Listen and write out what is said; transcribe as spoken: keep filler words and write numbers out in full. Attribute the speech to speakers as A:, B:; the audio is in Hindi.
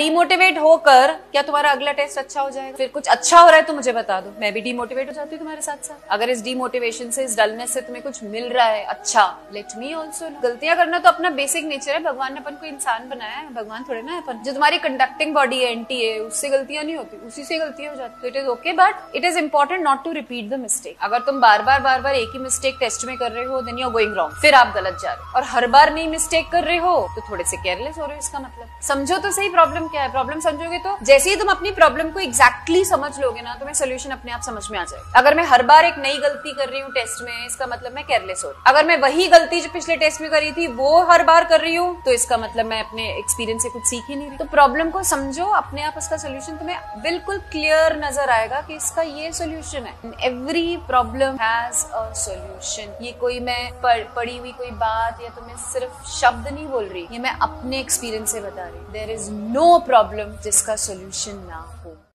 A: डिमोटिवेट होकर क्या तुम्हारा अगला टेस्ट अच्छा हो जाएगा? फिर कुछ अच्छा हो रहा है तो मुझे बता दो, मैं भी डिमोटिवेट हो जाती हूँ तुम्हारे साथ साथ। अगर इस डिमोटिवेशन से, इस डलनेस से तुम्हें कुछ मिल रहा है अच्छा, लेट मी ऑल्सो। गलतियां करना तो अपना बेसिक नेचर है, भगवान ने अपन को इंसान बनाया है, भगवान थोड़े ना है अपन। जो तुम्हारी कंडक्टिंग बॉडी है, एंटी है, उससे गलतियां नहीं होती, उसी से गलतियां हो जाती। It is okay, but it is important not to repeat the mistake. अगर तुम बार बार बार बार एक ही मिस्टेक टेस्ट में कर रहे हो, then you are going wrong, फिर आप गलत जा रहे हो। और हर बार नई मिस्टेक कर रहे हो तो थोड़े से केयरलेस हो रहे हो। इसका मतलब समझो तो सही प्रॉब्लम क्या है। प्रॉब्लम समझोगे तो जैसे ही तुम अपनी प्रॉब्लम को एग्जैक्टली समझ लोगे ना, तुम्हें सोल्यूशन अपने आप समझ में आ जाएगा। अगर मैं हर बार एक नई गलती कर रही हूँ टेस्ट में, इसका मतलब मैं केयरलेस हो रही हूँ। अगर मैं वही गलती जो पिछले टेस्ट में करी थी वो हर बार कर रही हूँ, तो इसका मतलब मैं अपने एक्सपीरियंस से कुछ सीख ही नहीं रही। तो प्रॉब्लम को समझो, अपने आप उसका सोल्यूशन तुम्हें बिल्कुल क्लियर नजर आएगा कि इसका ये सोल्यूशन है। Every problem has a solution. ये कोई मैं पढ़, पढ़ी हुई कोई बात या तुम्हें सिर्फ शब्द नहीं बोल रही, ये मैं अपने एक्सपीरियंस से बता रही हूँ। देयर इज नो प्रॉब्लम जिसका सोल्यूशन ना हो।